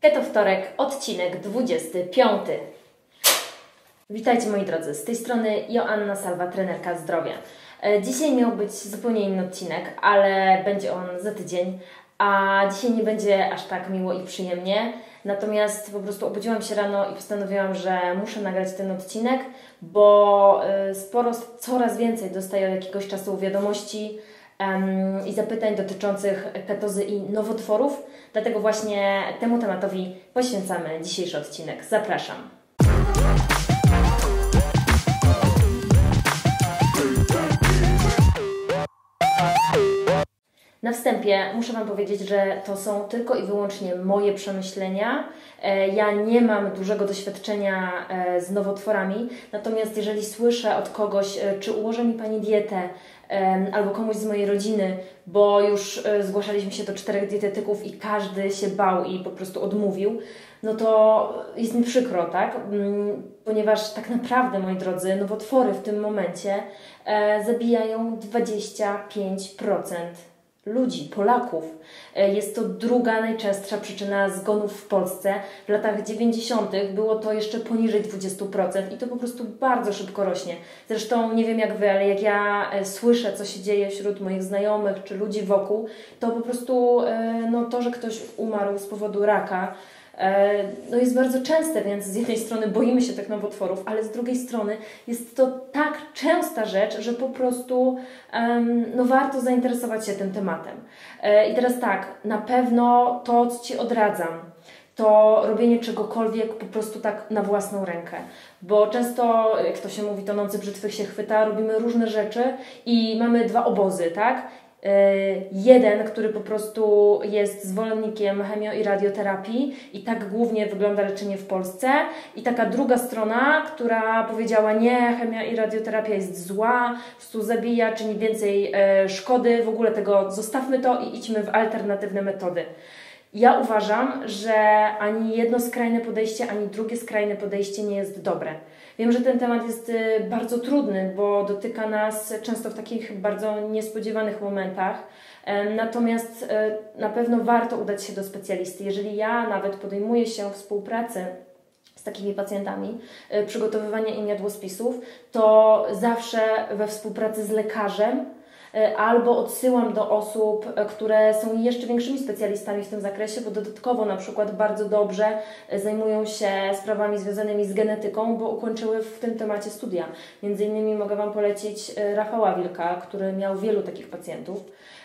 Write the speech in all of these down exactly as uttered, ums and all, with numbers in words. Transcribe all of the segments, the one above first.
To wtorek, odcinek dwudziesty piąty. Witajcie moi drodzy, z tej strony Joanna Salwa, trenerka zdrowia. Dzisiaj miał być zupełnie inny odcinek, ale będzie on za tydzień, a dzisiaj nie będzie aż tak miło i przyjemnie. Natomiast po prostu obudziłam się rano i postanowiłam, że muszę nagrać ten odcinek, bo sporo, coraz więcej dostaję od jakiegoś czasu wiadomości um, i zapytań dotyczących ketozy i nowotworów. Dlatego właśnie temu tematowi poświęcamy dzisiejszy odcinek. Zapraszam. Na wstępie muszę Wam powiedzieć, że to są tylko i wyłącznie moje przemyślenia. Ja nie mam dużego doświadczenia z nowotworami, natomiast jeżeli słyszę od kogoś, czy ułoży mi Pani dietę, albo komuś z mojej rodziny, bo już zgłaszaliśmy się do czterech dietetyków i każdy się bał i po prostu odmówił, no to jest mi przykro, tak? Ponieważ tak naprawdę, moi drodzy, nowotwory w tym momencie zabijają dwadzieścia pięć procent ludzi, Polaków. Jest to druga najczęstsza przyczyna zgonów w Polsce. W latach dziewięćdziesiątych było to jeszcze poniżej dwudziestu procent i to po prostu bardzo szybko rośnie. Zresztą nie wiem jak Wy, ale jak ja słyszę, co się dzieje wśród moich znajomych czy ludzi wokół, to po prostu no, to, że ktoś umarł z powodu raka, no jest bardzo częste, więc z jednej strony boimy się tych nowotworów, ale z drugiej strony jest to tak częsta rzecz, że po prostu um, no warto zainteresować się tym tematem. I teraz tak, na pewno to, co Ci odradzam, to robienie czegokolwiek po prostu tak na własną rękę. Bo często, jak to się mówi, tonący brzytwy się chwyta, robimy różne rzeczy i mamy dwa obozy, tak? Jeden, który po prostu jest zwolennikiem chemio- i radioterapii i tak głównie wygląda leczenie w Polsce, i taka druga strona, która powiedziała nie, chemia i radioterapia jest zła, po prostu zabija, czyni więcej e, szkody, w ogóle tego zostawmy to i idźmy w alternatywne metody. Ja uważam, że ani jedno skrajne podejście, ani drugie skrajne podejście nie jest dobre. Wiem, że ten temat jest bardzo trudny, bo dotyka nas często w takich bardzo niespodziewanych momentach. Natomiast na pewno warto udać się do specjalisty. Jeżeli ja nawet podejmuję się współpracy z takimi pacjentami, przygotowywania im jadłospisów, to zawsze we współpracy z lekarzem albo odsyłam do osób, które są jeszcze większymi specjalistami w tym zakresie, bo dodatkowo na przykład bardzo dobrze zajmują się sprawami związanymi z genetyką, bo ukończyły w tym temacie studia. Między innymi mogę Wam polecić Rafała Wilka, który miał wielu takich pacjentów.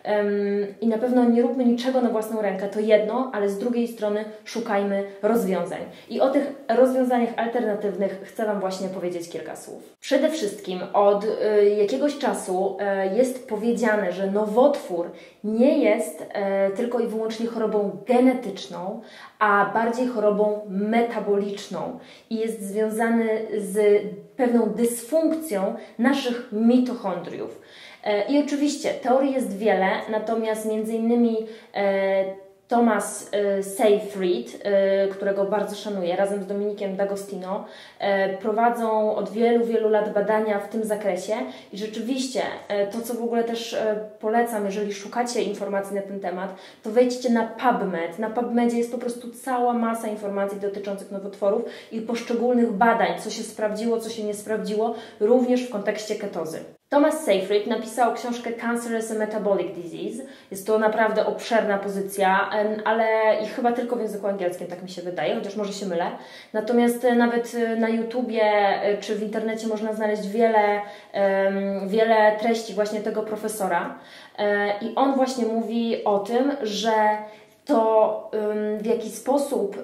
I na pewno nie róbmy niczego na własną rękę, to jedno, ale z drugiej strony szukajmy rozwiązań. I o tych rozwiązaniach alternatywnych chcę Wam właśnie powiedzieć kilka słów. Przede wszystkim od y, jakiegoś czasu y, jest powiedziane, że nowotwór nie jest y, tylko i wyłącznie chorobą genetyczną, a bardziej chorobą metaboliczną i jest związany z pewną dysfunkcją naszych mitochondriów. I oczywiście teorii jest wiele, natomiast między innymi e, Thomas e, Seyfried, e, którego bardzo szanuję, razem z Dominikiem D'Agostino, e, prowadzą od wielu, wielu lat badania w tym zakresie i rzeczywiście e, to, co w ogóle też e, polecam, jeżeli szukacie informacji na ten temat, to wejdźcie na PubMed. Na PubMedzie jest po prostu cała masa informacji dotyczących nowotworów i poszczególnych badań, co się sprawdziło, co się nie sprawdziło, również w kontekście ketozy. Thomas Seyfried napisał książkę Cancer as a Metabolic Disease. Jest to naprawdę obszerna pozycja, ale i chyba tylko w języku angielskim, tak mi się wydaje, chociaż może się mylę. Natomiast nawet na YouTubie czy w internecie można znaleźć wiele, wiele treści właśnie tego profesora. I on właśnie mówi o tym, że to w jaki sposób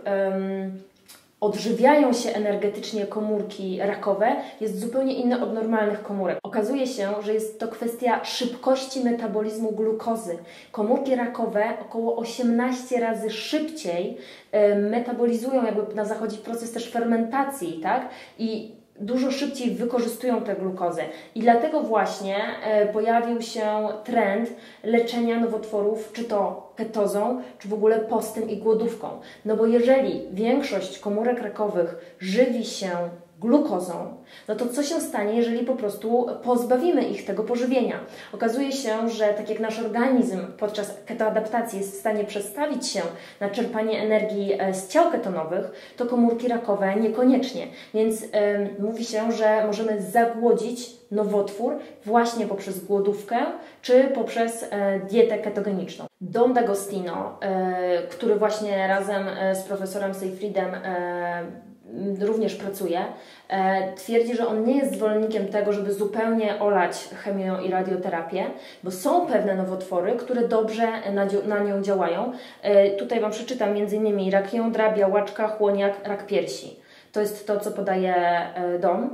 odżywiają się energetycznie komórki rakowe, jest zupełnie inne od normalnych komórek. Okazuje się, że jest to kwestia szybkości metabolizmu glukozy. Komórki rakowe około osiemnaście razy szybciej e, metabolizują, jakby na zachodzi proces też fermentacji, tak? I dużo szybciej wykorzystują tę glukozę. I dlatego właśnie e, pojawił się trend leczenia nowotworów, czy to ketozą, czy w ogóle postem i głodówką. No bo jeżeli większość komórek rakowych żywi się glukozą, no to co się stanie, jeżeli po prostu pozbawimy ich tego pożywienia? Okazuje się, że tak jak nasz organizm podczas ketoadaptacji jest w stanie przestawić się na czerpanie energii z ciał ketonowych, to komórki rakowe niekoniecznie. Więc yy, mówi się, że możemy zagłodzić nowotwór właśnie poprzez głodówkę czy poprzez e, dietę ketogeniczną. Don D'Agostino, e, który właśnie razem e, z profesorem Seyfriedem e, również pracuje, e, twierdzi, że on nie jest zwolennikiem tego, żeby zupełnie olać chemię i radioterapię, bo są pewne nowotwory, które dobrze na, na nią działają. E, tutaj Wam przeczytam między innymi rak jądra, białaczka, chłoniak, rak piersi. To jest to, co podaje e, Don.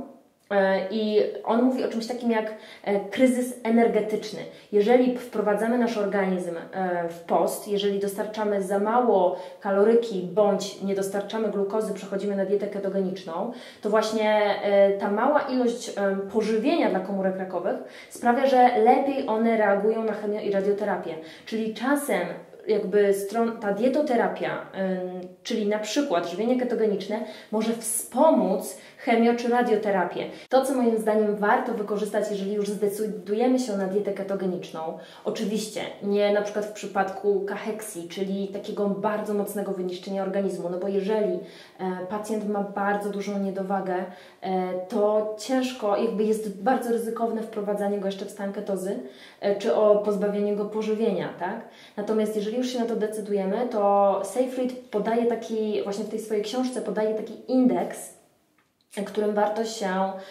I on mówi o czymś takim jak kryzys energetyczny. Jeżeli wprowadzamy nasz organizm w post, jeżeli dostarczamy za mało kaloryki bądź nie dostarczamy glukozy, przechodzimy na dietę ketogeniczną, to właśnie ta mała ilość pożywienia dla komórek rakowych sprawia, że lepiej one reagują na chemię i radioterapię. Czyli czasem jakby stron, ta dietoterapia, yy, czyli na przykład żywienie ketogeniczne, może wspomóc chemio- czy radioterapię. To, co moim zdaniem warto wykorzystać, jeżeli już zdecydujemy się na dietę ketogeniczną, oczywiście nie na przykład w przypadku kacheksji, czyli takiego bardzo mocnego wyniszczenia organizmu, no bo jeżeli e, pacjent ma bardzo dużą niedowagę, e, to ciężko, jakby jest bardzo ryzykowne wprowadzanie go jeszcze w stan ketozy, e, czy o pozbawienie go pożywienia, tak? Natomiast jeżeli już się na to decydujemy, to Seyfried podaje taki, właśnie w tej swojej książce podaje taki indeks, którym warto się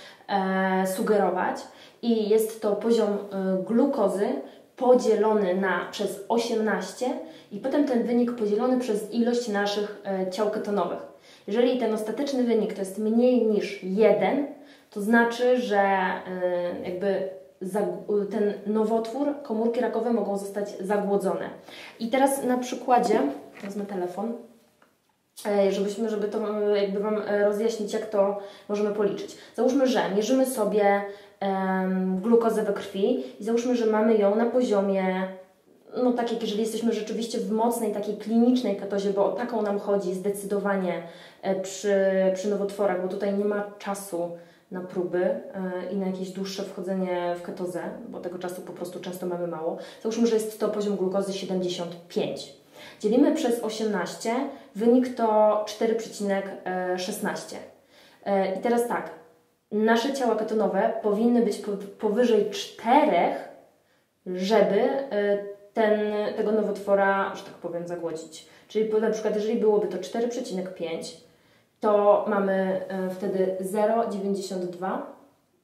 e, sugerować i jest to poziom e, glukozy podzielony na przez osiemnaście i potem ten wynik podzielony przez ilość naszych e, ciał ketonowych. Jeżeli ten ostateczny wynik to jest mniej niż jeden, to znaczy, że e, jakby ten nowotwór, komórki rakowe mogą zostać zagłodzone. I teraz na przykładzie, wezmę telefon, żebyśmy, żeby to jakby Wam rozjaśnić, jak to możemy policzyć. Załóżmy, że mierzymy sobie um, glukozę we krwi i załóżmy, że mamy ją na poziomie, no tak jak jeżeli jesteśmy rzeczywiście w mocnej, takiej klinicznej ketozie, bo o taką nam chodzi zdecydowanie przy, przy nowotworach, bo tutaj nie ma czasu na próby yy, i na jakieś dłuższe wchodzenie w ketozę, bo tego czasu po prostu często mamy mało. Załóżmy, że jest to poziom glukozy siedemdziesiąt pięć. Dzielimy przez osiemnaście, wynik to cztery przecinek szesnaście. I teraz tak, nasze ciała ketonowe powinny być powyżej czterech, żeby ten, tego nowotwora, że tak powiem, zagłodzić. Czyli na przykład, jeżeli byłoby to cztery przecinek pięć, to mamy wtedy zero przecinek dziewięćdziesiąt dwa.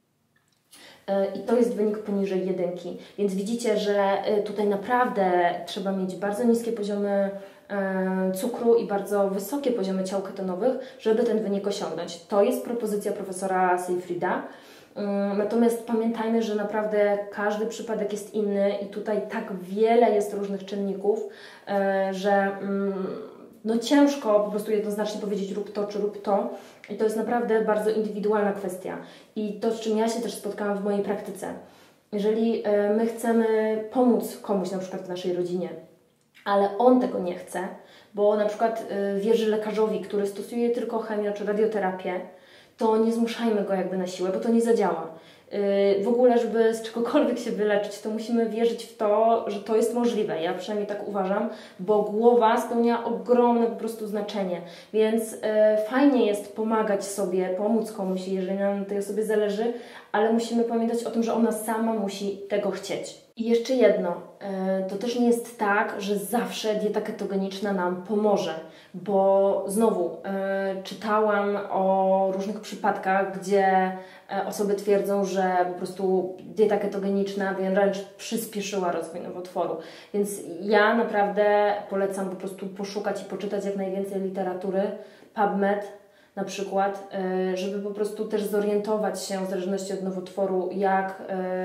I to jest wynik poniżej jedynki. Więc widzicie, że tutaj naprawdę trzeba mieć bardzo niskie poziomy cukru i bardzo wysokie poziomy ciał ketonowych, żeby ten wynik osiągnąć. To jest propozycja profesora Seyfrieda. Natomiast pamiętajmy, że naprawdę każdy przypadek jest inny i tutaj tak wiele jest różnych czynników, że no ciężko po prostu jednoznacznie powiedzieć rób to czy rób to. I to jest naprawdę bardzo indywidualna kwestia. I to, z czym ja się też spotkałam w mojej praktyce. Jeżeli my chcemy pomóc komuś, na przykład w naszej rodzinie, ale on tego nie chce, bo na przykład wierzy lekarzowi, który stosuje tylko chemię czy radioterapię, to nie zmuszajmy go jakby na siłę, bo to nie zadziała. W ogóle, żeby z czegokolwiek się wyleczyć, to musimy wierzyć w to, że to jest możliwe. Ja przynajmniej tak uważam, bo głowa spełnia ogromne po prostu znaczenie. Więc y, fajnie jest pomagać sobie, pomóc komuś, jeżeli nam na tej osobie zależy, ale musimy pamiętać o tym, że ona sama musi tego chcieć. I jeszcze jedno, y, to też nie jest tak, że zawsze dieta ketogeniczna nam pomoże, bo znowu y, czytałam o różnych przypadkach, gdzie osoby twierdzą, że po prostu dieta ketogeniczna wręcz przyspieszyła rozwój nowotworu. Więc ja naprawdę polecam po prostu poszukać i poczytać jak najwięcej literatury, PubMed na przykład, żeby po prostu też zorientować się w zależności od nowotworu, jak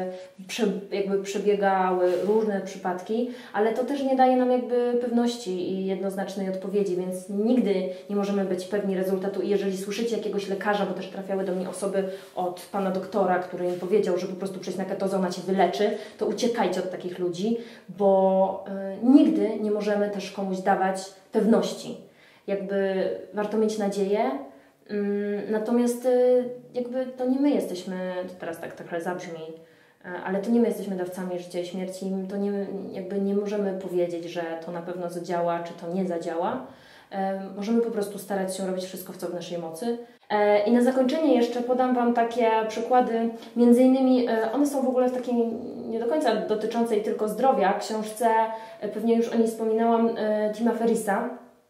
jakby przebiegały różne przypadki, ale to też nie daje nam jakby pewności i jednoznacznej odpowiedzi, więc nigdy nie możemy być pewni rezultatu. I jeżeli słyszycie jakiegoś lekarza, bo też trafiały do mnie osoby od pana doktora, który im powiedział, że po prostu przejść na ketozę, ona Cię wyleczy, to uciekajcie od takich ludzi, bo y, nigdy nie możemy też komuś dawać pewności. Jakby warto mieć nadzieję, Natomiast jakby to nie my jesteśmy, to teraz tak trochę zabrzmi, ale to nie my jesteśmy dawcami życia i śmierci, to nie, jakby nie możemy powiedzieć, że to na pewno zadziała, czy to nie zadziała. Możemy po prostu starać się robić wszystko, co w naszej mocy. I na zakończenie jeszcze podam Wam takie przykłady, między innymi one są w ogóle w takiej nie do końca dotyczącej tylko zdrowia, książce, pewnie już o niej wspominałam, Tima Ferrissa,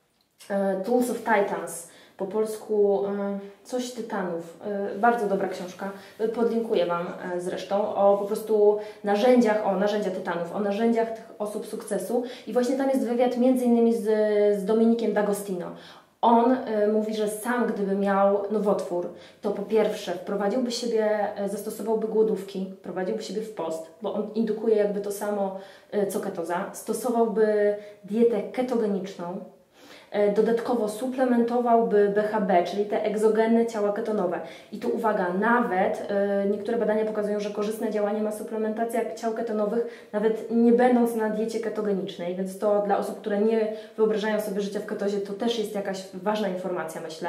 Tools of Titans, po polsku coś Tytanów, bardzo dobra książka, podlinkuję Wam zresztą, o po prostu narzędziach, o narzędzia Tytanów, o narzędziach tych osób sukcesu i właśnie tam jest wywiad między innymi z, z Dominikiem D'Agostino. On y, mówi, że sam gdyby miał nowotwór, to po pierwsze wprowadziłby siebie, zastosowałby głodówki, prowadziłby siebie w post, bo on indukuje jakby to samo y, co ketoza, stosowałby dietę ketogeniczną, y, dodatkowo suplementowałby B H B, czyli te egzogenne ciała ketonowe. I tu uwaga, nawet y, niektóre badania pokazują, że korzystne działanie ma suplementacja ciał ketonowych, nawet nie będąc na diecie ketogenicznej, więc to dla osób, które nie wyobrażają sobie życia w ketozie, to też jest jakaś ważna informacja, myślę.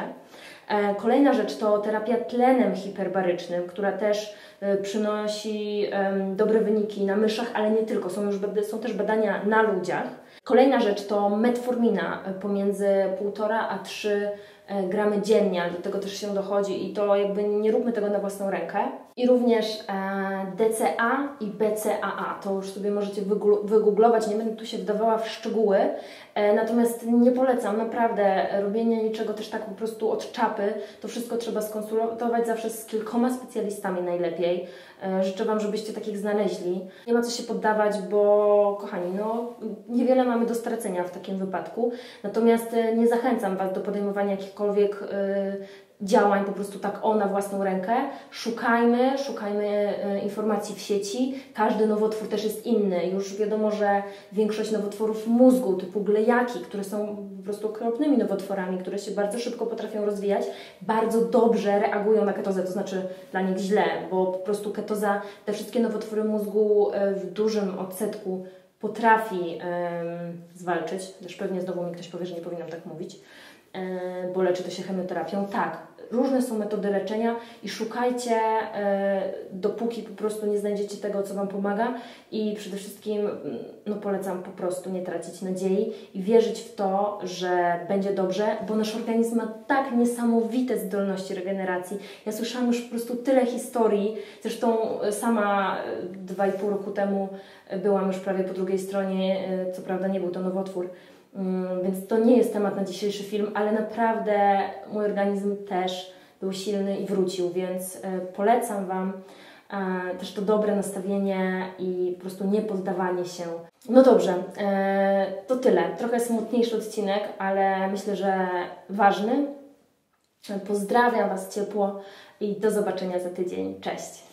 E, kolejna rzecz to terapia tlenem hiperbarycznym, która też y, przynosi y, dobre wyniki na myszach, ale nie tylko, są, już, są też badania na ludziach. Kolejna rzecz to metformina pomiędzy półtora a trzy gramy dziennie, ale do tego też się dochodzi i to jakby nie róbmy tego na własną rękę. I również e, D C A i B C A A, to już sobie możecie wygooglować, nie będę tu się wdawała w szczegóły, e, natomiast nie polecam naprawdę robienia niczego też tak po prostu od czapy, to wszystko trzeba skonsultować zawsze z kilkoma specjalistami najlepiej. E, życzę Wam, żebyście takich znaleźli. Nie ma co się poddawać, bo kochani, no niewiele mamy do stracenia w takim wypadku, natomiast e, nie zachęcam Was do podejmowania jakichkolwiek e, działań po prostu tak o na własną rękę. Szukajmy, szukajmy e, informacji w sieci. Każdy nowotwór też jest inny. Już wiadomo, że większość nowotworów mózgu typu glejaki, które są po prostu okropnymi nowotworami, które się bardzo szybko potrafią rozwijać, bardzo dobrze reagują na ketozę, to znaczy dla nich źle, bo po prostu ketoza te wszystkie nowotwory mózgu e, w dużym odsetku potrafi e, zwalczyć. Też pewnie znowu mi ktoś powie, że nie powinnam tak mówić, bo leczy to się chemioterapią. Tak, różne są metody leczenia i szukajcie, dopóki po prostu nie znajdziecie tego, co Wam pomaga i przede wszystkim no, polecam po prostu nie tracić nadziei i wierzyć w to, że będzie dobrze, bo nasz organizm ma tak niesamowite zdolności regeneracji. Ja słyszałam już po prostu tyle historii, zresztą sama dwa i pół roku temu byłam już prawie po drugiej stronie, co prawda nie był to nowotwór, więc to nie jest temat na dzisiejszy film, ale naprawdę mój organizm też był silny i wrócił, więc polecam Wam też to dobre nastawienie i po prostu nie poddawanie się. No dobrze, to tyle. Trochę smutniejszy odcinek, ale myślę, że ważny. Pozdrawiam Was ciepło i do zobaczenia za tydzień. Cześć!